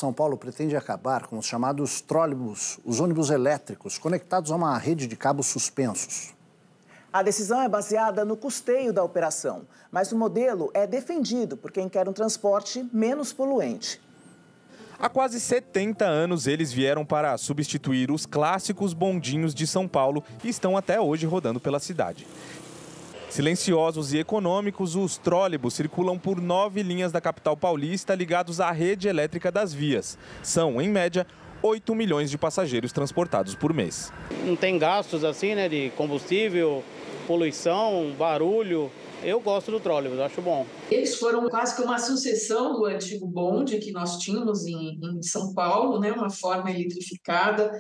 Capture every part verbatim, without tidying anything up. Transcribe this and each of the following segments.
São Paulo pretende acabar com os chamados trólebus, os ônibus elétricos, conectados a uma rede de cabos suspensos. A decisão é baseada no custeio da operação, mas o modelo é defendido por quem quer um transporte menos poluente. Há quase setenta anos, eles vieram para substituir os clássicos bondinhos de São Paulo e estão até hoje rodando pela cidade. Silenciosos e econômicos, os trólebus circulam por nove linhas da capital paulista ligados à rede elétrica das vias. São, em média, oito milhões de passageiros transportados por mês. Não tem gastos assim, né, de combustível, poluição, barulho. Eu gosto do trólebus, acho bom. Eles foram quase que uma sucessão do antigo bonde que nós tínhamos em, em São Paulo, né, uma forma eletrificada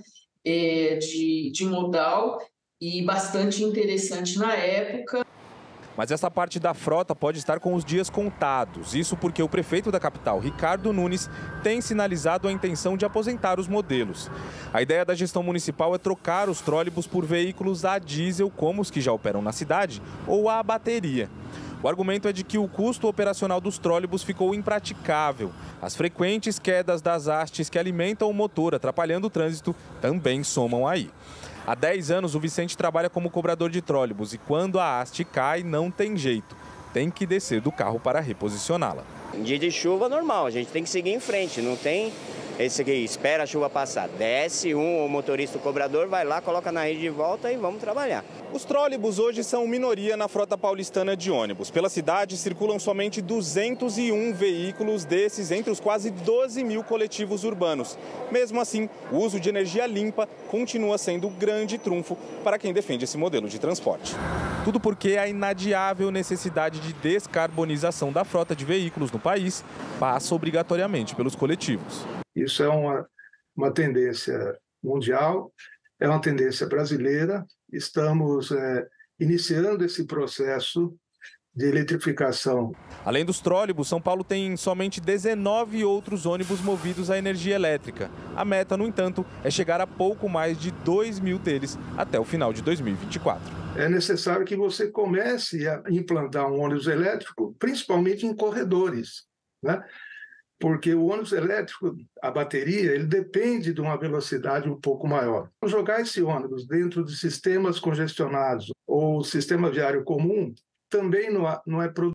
é, de, de modal e bastante interessante na época. Mas essa parte da frota pode estar com os dias contados. Isso porque o prefeito da capital, Ricardo Nunes, tem sinalizado a intenção de aposentar os modelos. A ideia da gestão municipal é trocar os trólebus por veículos a diesel, como os que já operam na cidade, ou a bateria. O argumento é de que o custo operacional dos trólebus ficou impraticável. As frequentes quedas das hastes que alimentam o motor, atrapalhando o trânsito, também somam aí. Há dez anos, o Vicente trabalha como cobrador de trólebus e quando a haste cai, não tem jeito. Tem que descer do carro para reposicioná-la. Em dia de chuva, normal, a gente tem que seguir em frente, não tem esse aqui, espera a chuva passar. Desce um, o motorista, o cobrador, vai lá, coloca na rede de volta e vamos trabalhar. Os trólebus hoje são minoria na frota paulistana de ônibus. Pela cidade circulam somente duzentos e um veículos desses entre os quase doze mil coletivos urbanos. Mesmo assim, o uso de energia limpa continua sendo o grande trunfo para quem defende esse modelo de transporte. Tudo porque a inadiável necessidade de descarbonização da frota de veículos no país passa obrigatoriamente pelos coletivos. Isso é uma, uma tendência mundial, é uma tendência brasileira. Estamos é, iniciando esse processo de eletrificação. Além dos trólebus, São Paulo tem somente dezenove outros ônibus movidos a energia elétrica. A meta, no entanto, é chegar a pouco mais de dois mil deles até o final de dois mil e vinte e quatro. É necessário que você comece a implantar um ônibus elétrico, principalmente em corredores, né? Porque o ônibus elétrico, a bateria, ele depende de uma velocidade um pouco maior. Jogar esse ônibus dentro de sistemas congestionados ou sistema viário comum também não é produtivo.